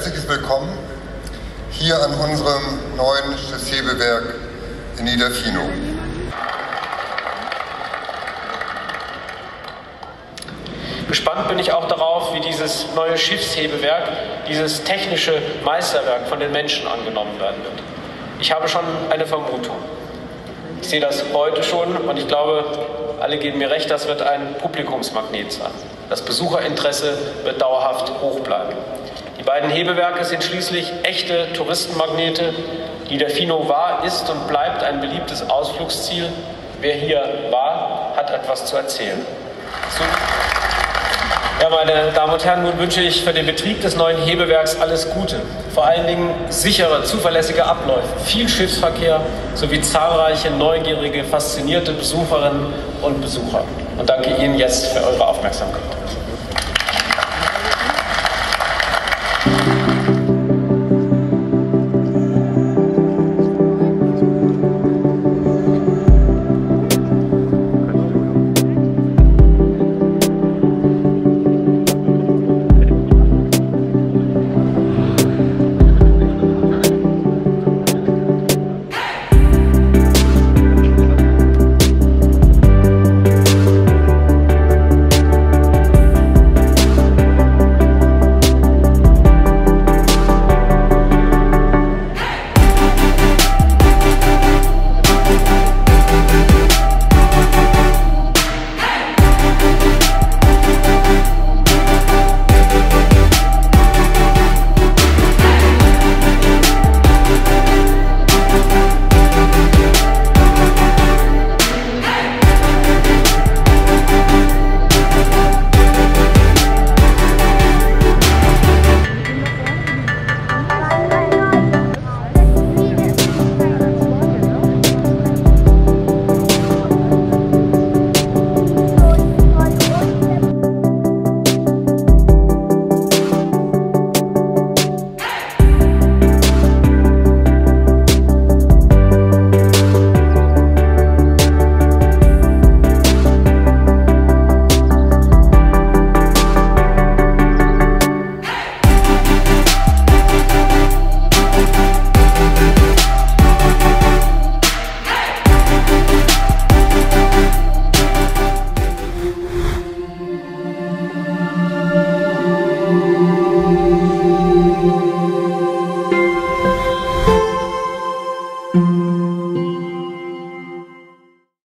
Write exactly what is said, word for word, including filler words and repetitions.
herzliches Willkommen hier an unserem neuen Schiffshebewerk in Niederfinow. Gespannt bin ich auch darauf, wie dieses neue Schiffshebewerk, dieses technische Meisterwerk von den Menschen angenommen werden wird. Ich habe schon eine Vermutung. Ich sehe das heute schon und ich glaube, alle geben mir recht, das wird ein Publikumsmagnet sein. Das Besucherinteresse wird dauerhaft hoch bleiben. Die beiden Hebewerke sind schließlich echte Touristenmagnete. Niederfinow war, ist und bleibt ein beliebtes Ausflugsziel. Wer hier war, hat etwas zu erzählen. So. Ja, meine Damen und Herren, nun wünsche ich für den Betrieb des neuen Hebewerks alles Gute. Vor allen Dingen sichere, zuverlässige Abläufe, viel Schiffsverkehr sowie zahlreiche neugierige, faszinierte Besucherinnen und Besucher. Und danke Ihnen jetzt für eure Aufmerksamkeit. Thank you.